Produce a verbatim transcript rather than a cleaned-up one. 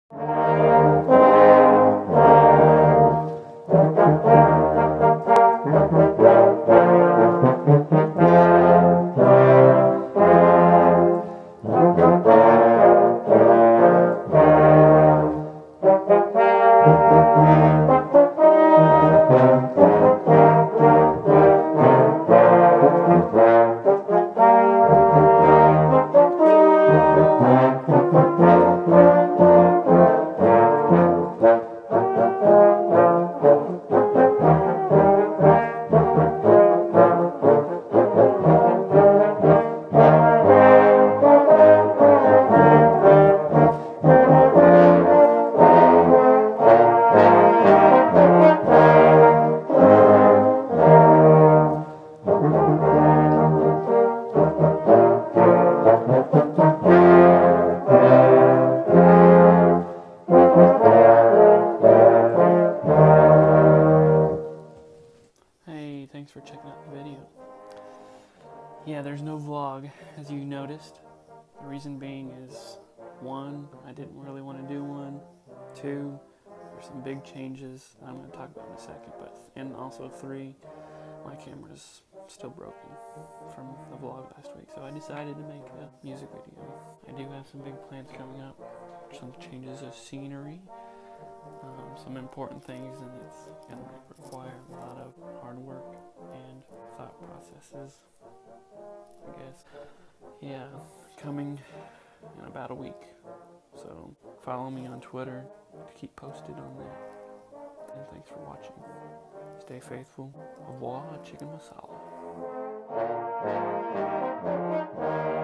Thanks for checking out the video. Yeah, there's no vlog, as you noticed. The reason being is, one, I didn't really want to do one. Two, there's some big changes I'm going to talk about in a second. But and also three, my camera's still broken from the vlog last week, so I decided to make a music video. I do have some big plans coming up, some changes of scenery, um, some important things, and it's going to require a lot of hard work and thought processes, I guess. Yeah, coming in about a week, so follow me on Twitter to keep posted on that, and thanks for watching. Stay faithful. Au revoir, chicken masala.